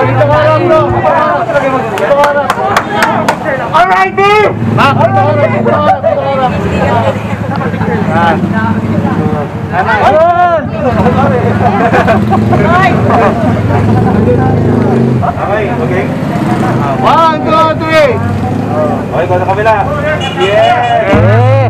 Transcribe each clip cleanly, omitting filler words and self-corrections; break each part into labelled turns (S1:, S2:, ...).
S1: Dito ka lang bro. Alright team!
S2: Okay, okay.
S1: 1, 2, 3.
S2: Okay, ko sa kabila. Yeah!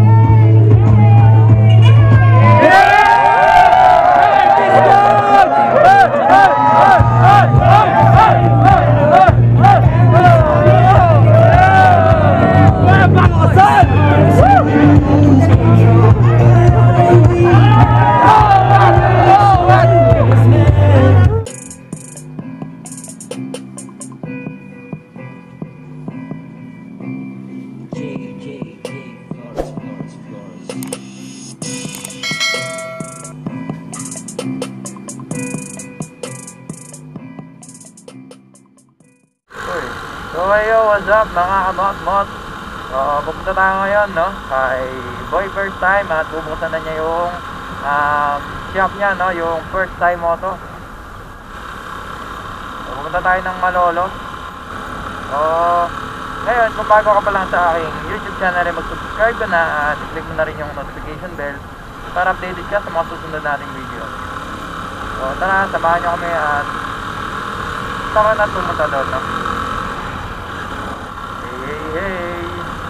S3: So yo, what's up mga kabot-bot? Pupunta tayo ngayon no kay Boy First Time at bubuksan na niya yung shop niya no, yung First Time Moto. So, pupunta tayo ng Malolo. So ngayon, kung bago ka pa lang sa aking YouTube channel ay mag-subscribe ka na at i-click mo na rin yung notification bell para updated ka sa mga susunod nating video. So tara, samahan nyo kami at tara na pumunta doon no. Hey.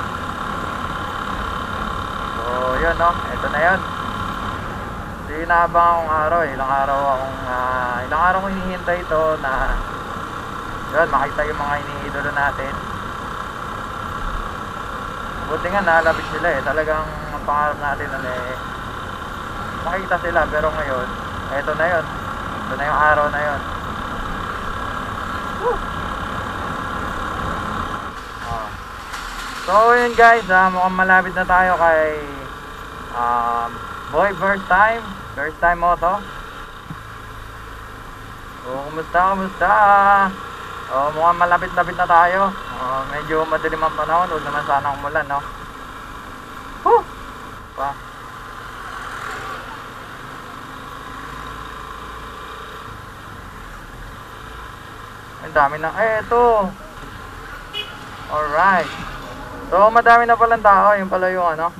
S3: So yun no, ito na yun. So inaabang akong araw eh. Ilang araw kong hinihintay ito na yun, makita yung mga iniidolo natin. Buti nga nalapit sila eh. Talagang ang pangarap natin eh, makita sila. Pero ngayon, ito na yun. Ito na yung araw na yun. Woo! So yun guys, mukhang malapit na tayo kay Boy First Time Moto. So kumusta? Mukhang malapit-lapit na tayo. Medyo madilim ang panahon, huwag naman sana umulan no. Woo! Pa. Ang dami na, ito. Alright. So madami na palang tao, yung pala yung ano.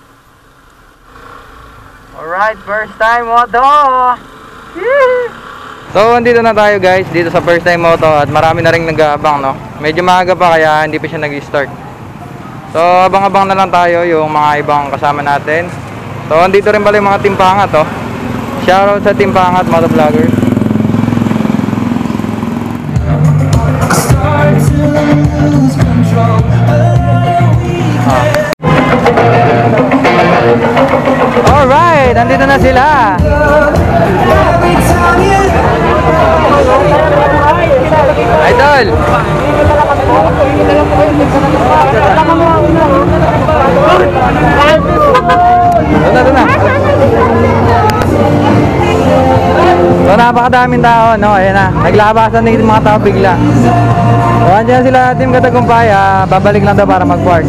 S3: Alright, First Time Moto. Yee! So andito na tayo guys, dito sa First Time Moto at marami na rin nag-aabang no. Medyo maaga pa kaya hindi pa siya nag-start. So abang-abang na lang tayo yung mga ibang kasama natin. So andito rin pala yung mga timpangat oh. Shoutout sa timpangat moto vlogger. Alright, nandito na sila. Idol. Doon na. So napakadaming tao no, ayan na. Naglabasan na yung mga tao bigla. So andyan sila Team Katagumpay, babalik lang daw para mag-park.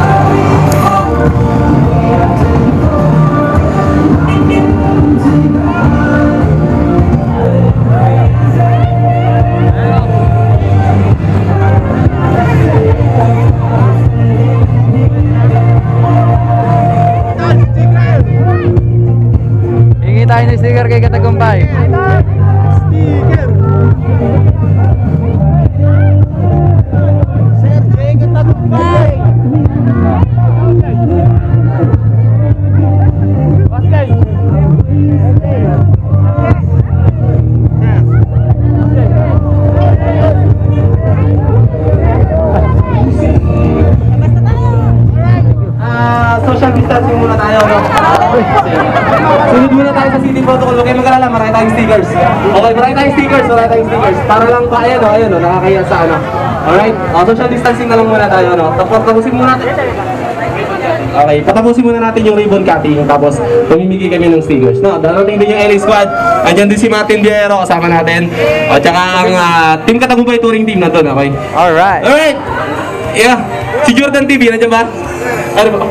S3: Hingi tayo ng sticker kay Katagumpay. Sticker. Sir Jay Katagumpay.
S2: Social distancing muna tayo, no? Sunod muna tayo sa city protocol. Huwag kayo mag-alala, marami tayong stickers. Okay, marami tayong stickers. Para lang pa, ayan o, nakakaya sa ano. Alright, social distancing na lang muna tayo, no? Tapusin muna natin. Okay, patapusin muna natin yung ribbon cutting. Tapos, pamimigay kami ng stickers. No, darating din yung LA Squad. Andyan din si Martin Viero, kasama natin. O, tsaka ang Team Katagumpay Touring Team na to, okay?
S3: Alright.
S2: Alright! Yeah, si Jordan TV, nandiyan ba? Ano ba?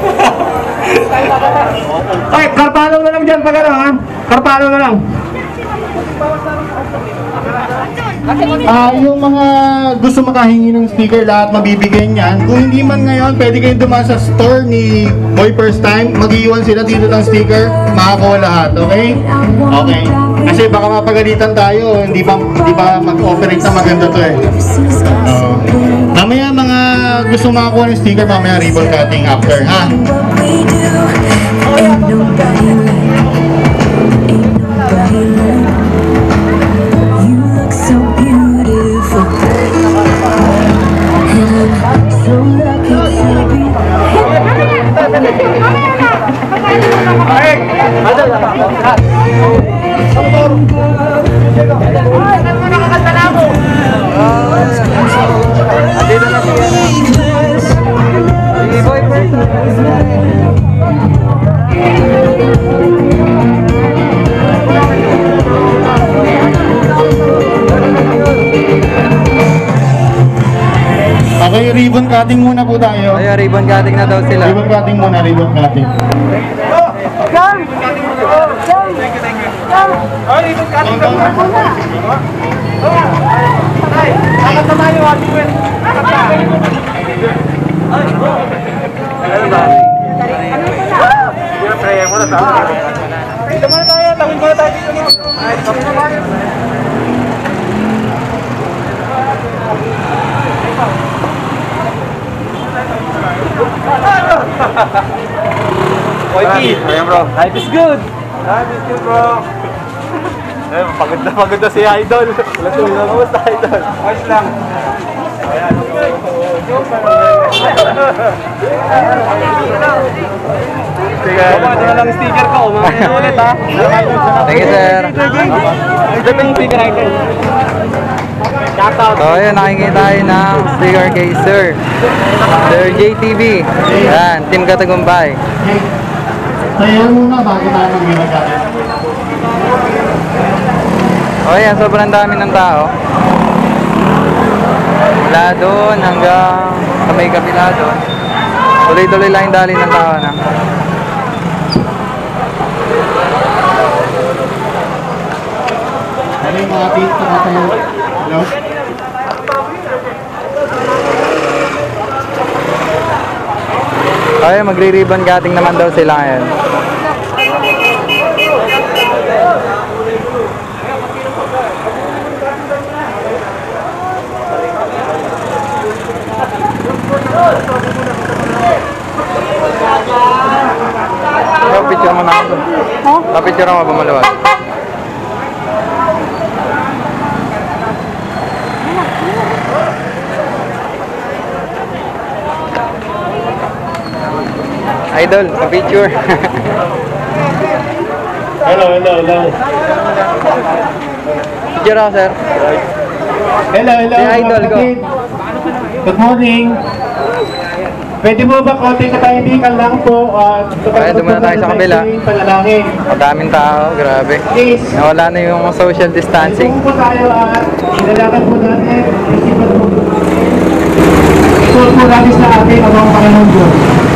S2: Okay, karpalo na lang dyan pag ano ha? Karpalo na lang.
S1: Yung mga gusto makahingi ng sticker, lahat mabibigyan yan. Kung hindi man ngayon, pwede kayo dumaan sa store ni Boy First Time. Mag-iwan sila dito ng sticker, makakuha lahat, okay? Okay. Kasi baka mapagalitan tayo, hindi pa mag-operate na maganda to eh. Mamaya mga gusto makakuha ng sticker, mamaya ribbon cutting after, ha?
S3: Andito na si Boy First.
S1: Okay, ribbon cutting muna po tayo.
S3: Ay, ribbon cutting na daw sila.
S1: Ribbon cutting muna, ribbon cutting.
S2: Ayan bro, life is good. Life is good bro. Eh, pagod na si Idol. Kamusta Idol? Ayos lang. Ayan. Sige, ano na lang sticker ko. Mamaya ulit ha.
S3: Thank you, sir.
S2: Ito yung sticker Idol.
S3: So, ayun, nakikita tayo ng sticker kay Sir JTV. Yan, Team Katagumpay.
S1: Tayo muna bago tayo mag-ribbon cutting.
S3: O yan, sobrang dami ng tao. Mula doon hanggang sa may kabila doon. Tuloy-tuloy lang yung dali ng tao na.
S1: Ano yung mga beat na tayo? Hello?
S3: Ay, magre-ribbon cutting naman daw sila ngayon. Picture mo na ako. Picture mo ba maluwag? Idol, picture.
S1: Hello.
S3: Picture ako, sir.
S1: Hello.
S3: Si Idol, go.
S1: Good morning. Pwede mo ba konting katahimikan lang po?
S3: Ayan, dumuna tayo sa kabila.
S1: Panalangin.
S3: Madaming tao, grabe.
S1: Please.
S3: Nawala na yung social distancing.
S1: Kung po tayo at inalakan po natin, isipan po. Isuot po natin sa atin ang mga Panginoon Diyos.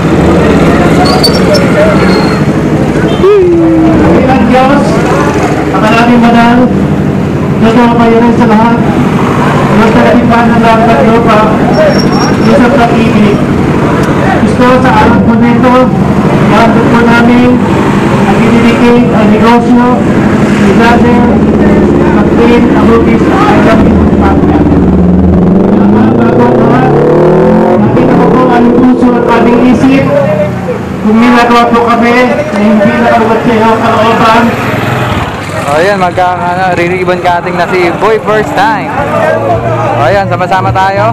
S1: Panginoon Diyos, ang natin banal, Diyos na mapayarin sa lahat, Diyos na natipan ng lahat ng lupa, Diyos ang pag-ibig. Gusto sa araw po nito, maraming po namin ang inilikid ang negosyo, ni Brother, Captain, Abubis, at Captain Pagka. Bago ang lahat, nakita ko po ang puso at aming isip, kung ginagawa po kami na hindi nakarugat sa iyo kalooban.
S3: O yan, re-ribbon cutting na si Boy First Time. O yan, sama-sama tayo.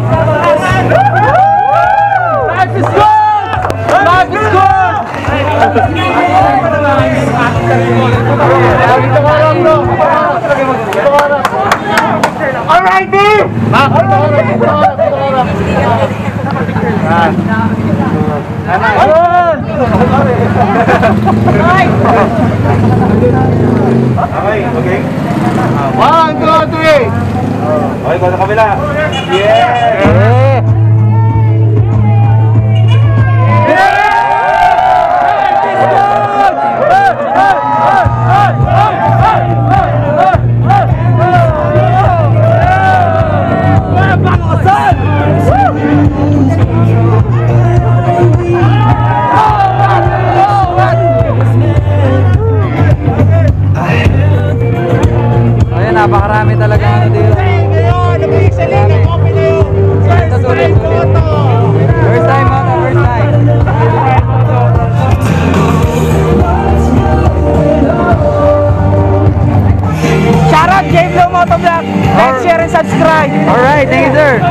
S2: Life is good! Life is good!
S1: Alright, team!
S2: Okay.
S1: 1, 2, 3!
S2: Okay, sa kabila. Yeah! and subscribe.
S3: Alright, thank you sir.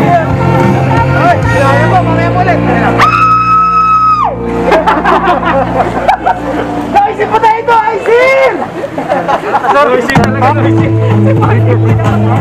S2: Noisy potato, Aisin! Noisy talaga, noisy.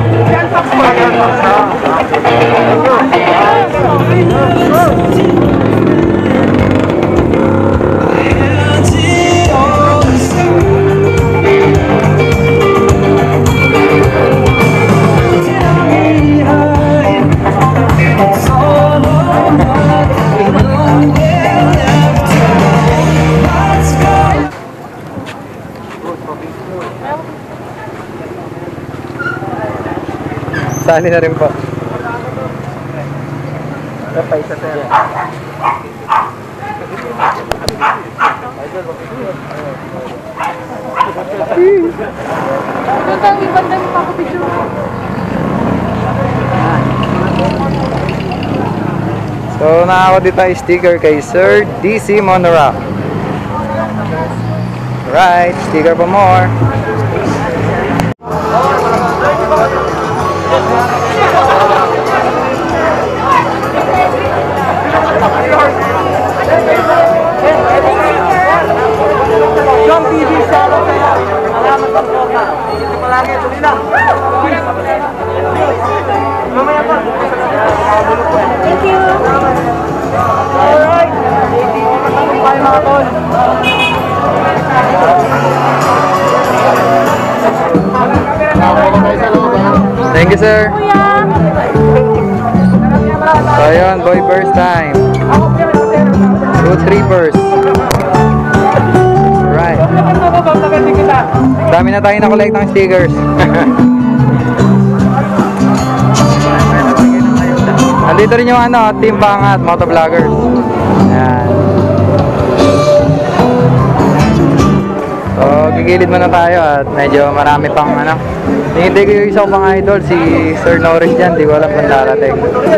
S3: Sali na rin po. So, nakakuha din tayo sticker kay Sir DC Monorack. Right, sticker pa more.
S2: John TV, shoutout sa'yo. Salamat sa suporta. Ito palagi, tuloy lang. Mamaya pa.
S4: Thank you.
S2: Alright. Matapos tayo mga tol.
S3: Thank you, sir.
S4: Kuya.
S3: So, ayun, boy, first time. Road trippers. Right. Dami na tayo na-collect ng stickers. Nandito rin yung ano, Team Pangat, motovloggers. Ayan. So, gigilid muna tayo at medyo marami pang ano. Hindi ko yung isa pang idol, si Sir Norris dyan. Di ko alam kung darating.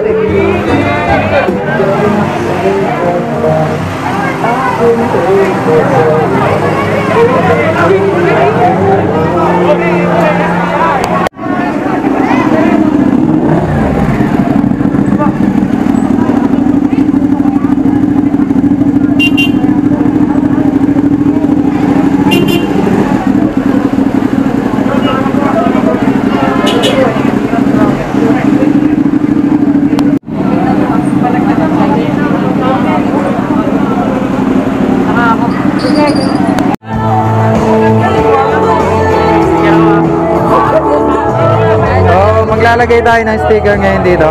S3: So, maglalagay tayo ng sticker ngayon dito.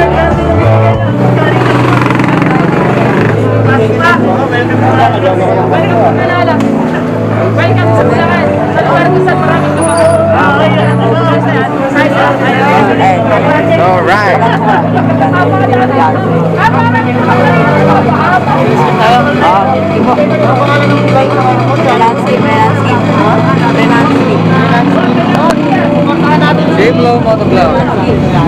S4: Welcome sa Bulacan. Sa lugar kung saan maraming
S3: Alright. Dave Low Motovlog.